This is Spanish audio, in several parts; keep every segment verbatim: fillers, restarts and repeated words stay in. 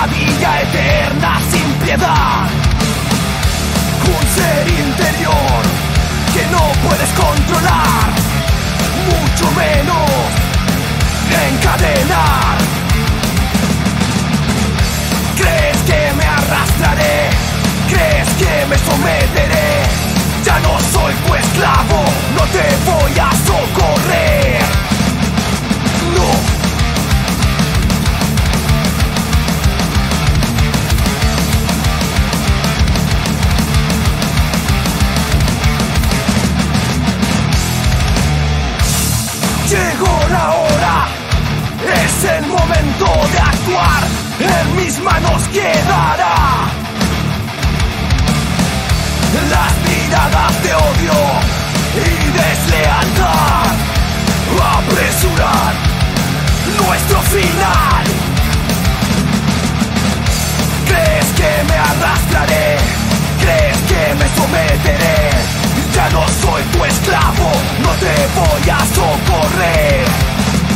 pesadilla eterna sin piedad. Un ser interior que no puedes controlar, mucho menos encadenar. ¿Crees que me arrastraré? ¿Crees que me someteré? Ya no soy tu esclavo, no te voy a socorrer. No. Llegó la hora, es el momento de actuar, en mis manos quedará. Las miradas de odio y deslealtad apresuran nuestro final. ¿Crees que me arrastraré? ¿Crees que me someteré? Ya no soy tu esclavo, no te voy a socorrer.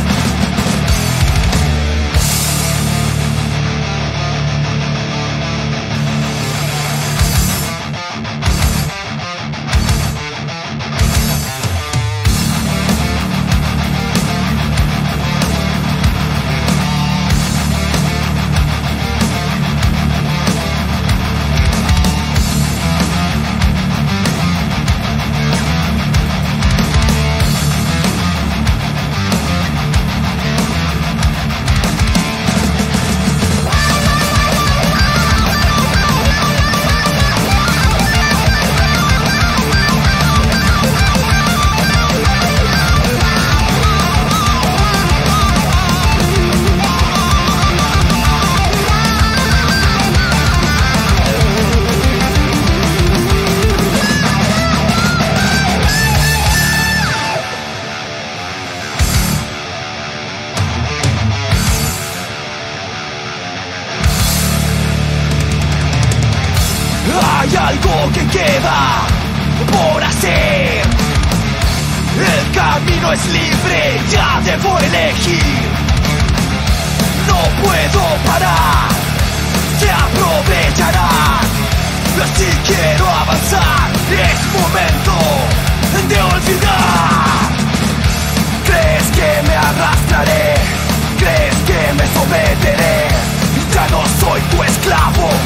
Hay algo que queda por hacer. El camino es libre, ya debo elegir. No puedo parar, se aprovecharán. Si quiero avanzar, es momento de olvidar. ¿Crees que me arrastraré? ¿Crees que me someteré? Ya no soy tu esclavo,